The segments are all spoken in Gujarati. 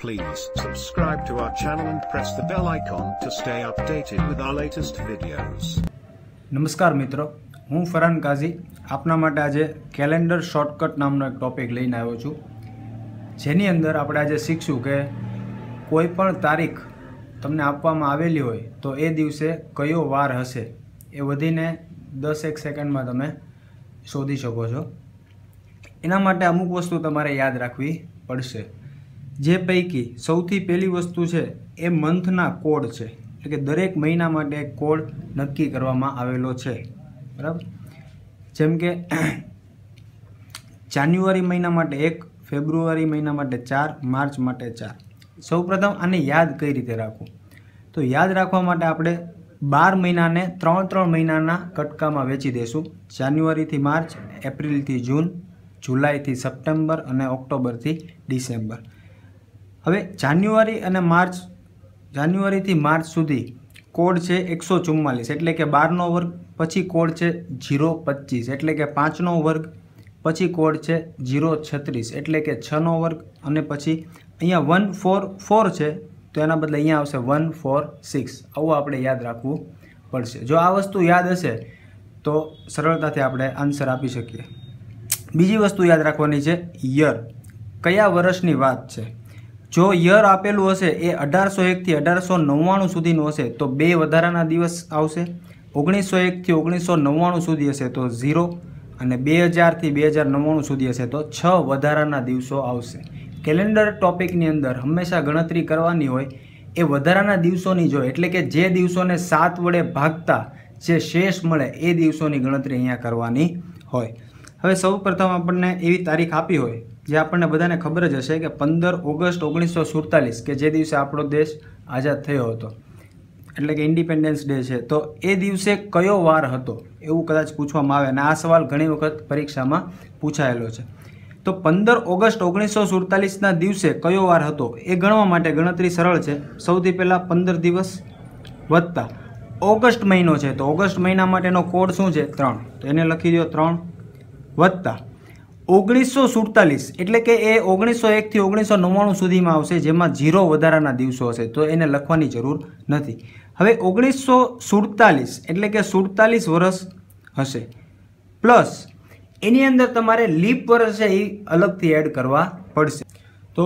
Please subscribe to our channel and press the bell icon to stay updated with our latest videos. નમસ્કાર મિત્રો, હું ફરહાન કાઝી આપના માટે આજે કેલેન્ડર શોર્ટકટ નામનો એક ટોપિક લઈને આવ્યો છું, જેની અંદર આપણે આજે શીખશું કે કોઈ પણ તારીખ તમને આપવામાં આવેલી હોય તો એ દિવસે કયો વાર હશે એ વધીને 10 સેકન્ડમાં તમે શોધી શકો છો। એના માટે અમુક વસ્તુ તમારે યાદ રાખવી પડશે, જે પૈકી સૌથી પહેલી વસ્તુ છે એ મંથના કોડ છે, એટલે કે દરેક મહિના માટે એક કોડ નક્કી કરવામાં આવેલો છે, બરાબર। જેમ કે જાન્યુઆરી મહિના માટે 1, ફેબ્રુઆરી મહિના માટે 4, માર્ચ માટે 4। સૌપ્રથમ આને યાદ કઈ રીતે રાખવું, તો યાદ રાખવા માટે આપણે 12 મહિનાને 3 મહિનાના કટકામાં વેચી દઈશું। જાન્યુઆરીથી માર્ચ, એપ્રિલથી જૂન, જુલાઈથી સપ્ટેમ્બર અને ઓક્ટોબરથી ડિસેમ્બર। હવે જાન્યુઆરીથી માર્ચ સુધી કોડ છે 144, એટલે કે 12નો વર્ગ, પછી કોડ છે 025, એટલે કે 5નો વર્ગ, પછી કોડ છે 036, એટલે કે 6નો વર્ગ, અને પછી અહીંયા 144 છે તો એના બદલે અહીંયા આવશે 146। આવું આપણે યાદ રાખવું પડશે। જો આ વસ્તુ યાદ હશે તો સરળતાથી આપણે આન્સર આપી શકીએ। બીજી વસ્તુ યાદ રાખવાની છે યર, કયા વર્ષની વાત છે। જો યર આપેલું હશે એ 1801 થી 1899 સુધીનું હશે તો 2 વધારાના દિવસ આવશે। 1901 થી 1999 સુધી હશે તો 0, અને 2000 થી 2099 સુધી હશે તો 6 વધારાના દિવસો આવશે। કેલેન્ડર ટોપિકની અંદર હંમેશા ગણતરી કરવાની હોય એ વધારાના દિવસોની જ હોય, એટલે કે જે દિવસોને 7 વડે ભાગતા જે શેષ મળે એ દિવસોની ગણતરી અહીંયા કરવાની હોય। હવે સૌ પ્રથમ આપણને એવી તારીખ આપી હોય જે આપણને બધાને ખબર જ હશે કે 15 ઓગસ્ટ 1947, કે જે દિવસે આપણો દેશ આઝાદ થયો હતો, એટલે કે ઇન્ડિપેન્ડન્સ ડે છે, તો એ દિવસે કયો વાર હતો એવું કદાચ પૂછવામાં આવે, અને આ સવાલ ઘણી વખત પરીક્ષામાં પૂછાયેલો છે। તો 15 ઓગસ્ટ 1947ના દિવસે કયો વાર હતો એ ગણવા માટે ગણતરી સરળ છે। સૌથી પહેલાં 15 દિવસ વત્તા ઓગસ્ટ મહિનો છે તો ઓગસ્ટ મહિના માટેનો કોડ શું છે 3, તો એને લખી દો 3, વત્તા 1947, એટલે કે એ 1901 થી 1999 સુધીમાં આવશે, જેમાં 0 વધારાના દિવસો હશે તો એને લખવાની જરૂર નથી। હવે 1947 એટલે કે 47 વર્ષ હશે, પ્લસ એની અંદર તમારે લીપ વર્ષ છે એ અલગથી એડ કરવા પડશે। તો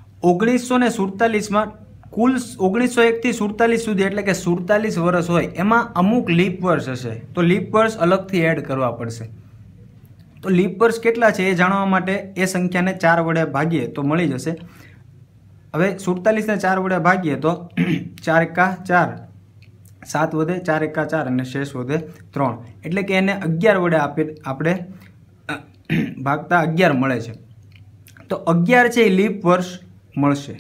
1947માં કુલ 1901 થી 47 સુધી, એટલે કે 47 વર્ષ હોય, એમાં અમુક લીપ વર્ષ હશે તો લીપ વર્ષ અલગથી એડ કરવા પડશે। તો લીપ વર્ષ કેટલા છે એ જાણવા માટે એ સંખ્યાને 4 વડે ભાગીએ તો મળી જશે। હવે 47ને 4 વડે ભાગીએ તો 4 એકા 4, 7 વધે, 4 એકા 4 અને શેષ વધે 3, એટલે કે એને 11 વડે આપણે ભાગતા 11 મળે છે, તો 11 છે એ લીપ વર્ષ મળશે,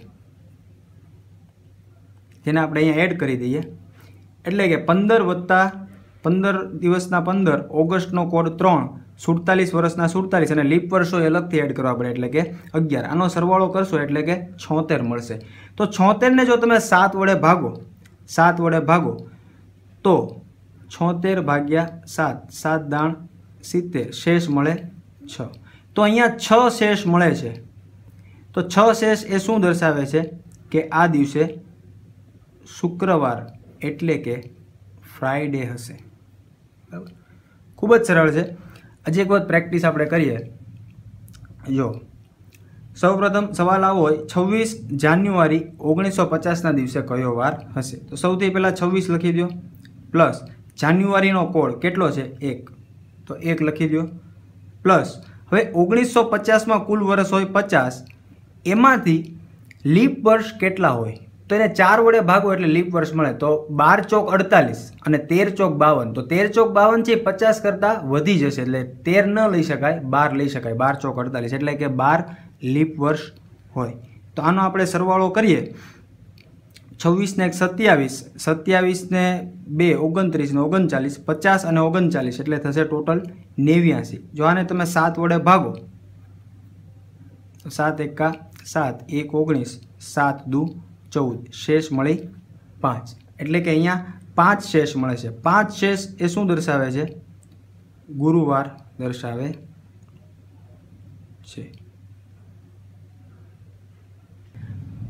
જેને આપણે અહીંયા એડ કરી દઈએ, એટલે કે 15 વત્તા 15 દિવસના 15, ઓગસ્ટનો કોડ 3, 47 વર્ષના 47, અને લીપ વર્ષો એ અલગથી એડ કરવા પડે, એટલે કે 11। આનો સરવાળો કરશો એટલે કે 76 મળશે। તો 76ને જો તમે 7 વડે ભાગો તો 76 ભાગ્યા 7, 7 દાણ 70, શેષ મળે 6। તો અહીંયા 6 શેષ મળે છે, તો 6 શેષ એ શું દર્શાવે છે કે આ દિવસે શુક્રવાર એટલે કે ફ્રાઈડે હશે, બરાબર। ખૂબ જ સરળ છે। હજી એક વખત પ્રેક્ટિસ આપણે કરીએ। જો સૌપ્રથમ સવાલ આવો હોય 26 જાન્યુઆરી 1950ના દિવસે કયો વાર હશે, તો સૌથી પહેલાં 26 લખી દો, પ્લસ જાન્યુઆરીનો કોડ કેટલો છે 1, તો 1 લખી દો, પ્લસ હવે 1950માં કુલ વર્ષ હોય 50, એમાંથી લીપ વર્ષ કેટલા હોય તો એને 4 વડે ભાગો એટલે લીપ વર્ષ મળે, તો 12 ચોક 48 અને 13 ચોક 52, તો 13 ચોક 52 છે 50 કરતાં વધી જશે, એટલે 13 ન લઈ શકાય, 12 લઈ શકાય, 12 ચોક 48, એટલે કે 12 લીપ વર્ષ હોય। તો આનો આપણે સરવાળો કરીએ, 26 ને 1 27, 27 ને 2 29 ને 39, 50 અને 39, એટલે થશે ટોટલ 89। જો આને તમે 7 વડે ભાગો તો 7 એકા 7, 1 19, 7 દુ 14, શેષ મળી 5, એટલે કે અહીંયા 5 શેષ મળે છે। 5 શેષ એ શું દર્શાવે છે, ગુરુવાર દર્શાવે છે।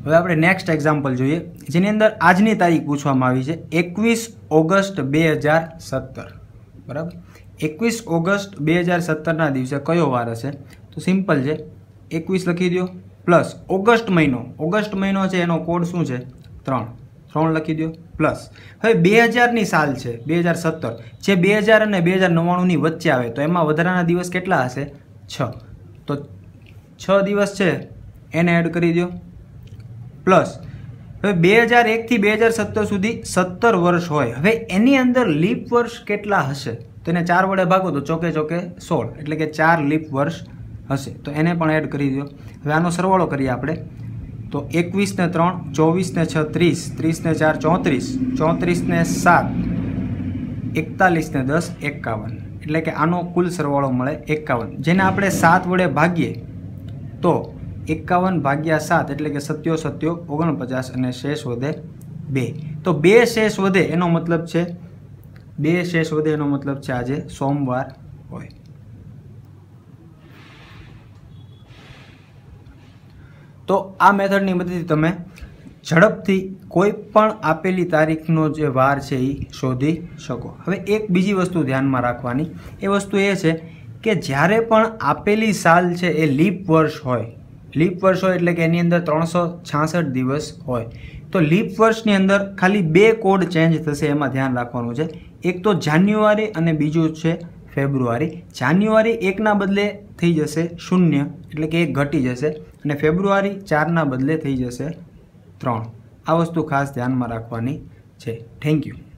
હવે આપણે નેક્સ્ટ એક્ઝામ્પલ જોઈએ, જેની અંદર આજની તારીખ પૂછવામાં આવી છે 21 ઓગસ્ટ 2017. બરાબર, 21 ઓગસ્ટ 2017ના દિવસે કયો વાર હશે? તો સિમ્પલ છે, 21 લખી દો પ્લસ ઓગસ્ટ મહિનો છે, એનો કોડ શું છે? 3 લખી દો પ્લસ. હવે 2000ની સાલ છે 2017, જે 2000 અને 2099ની વચ્ચે આવે, તો એમાં વધારાના દિવસ કેટલા હશે? 6. તો 6 દિવસ છે એને એડ કરી દો પ્લસ. હવે 2001 થી 2017 સુધી 17 વર્ષ હોય. હવે એની અંદર લીપ વર્ષ કેટલા હશે? તો એને 4 વડે ભાગો તો ચોકે 16, એટલે કે 4 લીપ વર્ષ હશે. તો એને પણ એડ કરી દો. હવે આનો સરવાળો કરીએ આપણે, તો 21 ને 3 24 ને 6 30, 30 ને 4 34, 34 ને 7 41 ને 10 51, એટલે કે આનો કુલ સરવાળો મળે 51, જેને આપણે 7 વડે ભાગીએ તો 51 ભાગ્યા 7 એટલે કે 7 49 અને શેષ વધે 2. તો 2 શેષ વધે એનો મતલબ છે આજે સોમવાર હોય. તો આ મેથડની મદદથી તમે ઝડપથી કોઈ પણ આપેલી તારીખનો જે વાર છે એ શોધી શકો. હવે એક બીજી વસ્તુ ધ્યાનમાં રાખવાની, એ વસ્તુ એ છે કે જ્યારે પણ આપેલી સાલ છે એ લીપ વર્ષ હોય એટલે કે એની અંદર 366 દિવસ હોય, તો લીપ વર્ષની અંદર ખાલી 2 કોડ ચેન્જ થશે, એમાં ધ્યાન રાખવાનું છે. એક તો જાન્યુઆરી અને બીજું છે ફેબ્રુઆરી. જાન્યુઆરી 1ના બદલે થઈ જશે 0, એટલે કે 1 ઘટી જશે, અને ફેબ્રુઆરી 4ના બદલે થઈ જશે 3. આ વસ્તુ ખાસ ધ્યાનમાં રાખવાની છે. Thank you.